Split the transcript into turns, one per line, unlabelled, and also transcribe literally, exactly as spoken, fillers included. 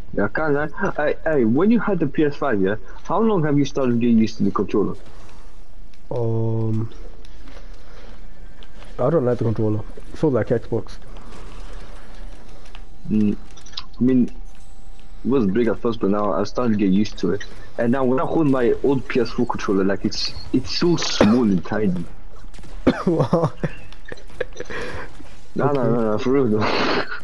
Yeah, I can't lie. Hey, hey, when you had the P S five, yeah, how long have you started getting used to the controller?
Um, I don't like the controller. It feels like Xbox.
Mm, I mean, it was big at first, but now I started to get used to it. And now when I hold my old P S four controller, like it's it's so small and tiny.
Wow.
No, no,
Okay.
no, no, for real though.